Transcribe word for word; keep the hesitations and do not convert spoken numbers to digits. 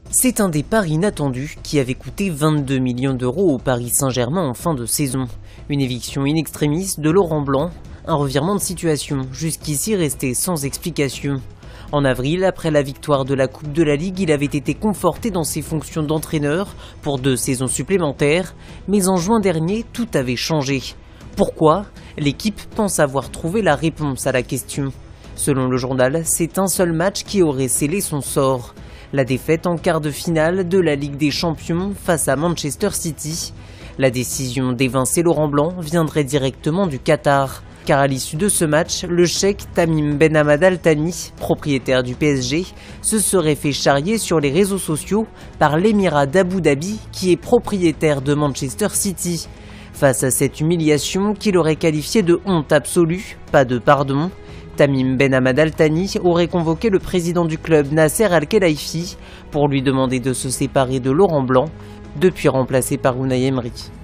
C'est un départ inattendu qui avait coûté vingt-deux millions d'euros au Paris Saint-Germain en fin de saison. Une éviction in extremis de Laurent Blanc, un revirement de situation jusqu'ici resté sans explication. En avril, après la victoire de la Coupe de la Ligue, il avait été conforté dans ses fonctions d'entraîneur pour deux saisons supplémentaires, mais en juin dernier, tout avait changé. Pourquoi ? L'équipe pense avoir trouvé la réponse à la question. Selon le journal, c'est un seul match qui aurait scellé son sort. La défaite en quart de finale de la Ligue des Champions face à Manchester City. La décision d'évincer Laurent Blanc viendrait directement du Qatar. Car à l'issue de ce match, le cheikh Tamim Ben Hamad Al Thani, propriétaire du P S G, se serait fait charrier sur les réseaux sociaux par l'émirat d'Abu Dhabi qui est propriétaire de Manchester City. Face à cette humiliation qu'il aurait qualifiée de honte absolue, pas de pardon, Tamim Ben Hamad Al Thani aurait convoqué le président du club Nasser Al-Khelaifi pour lui demander de se séparer de Laurent Blanc, depuis remplacé par Unai Emery.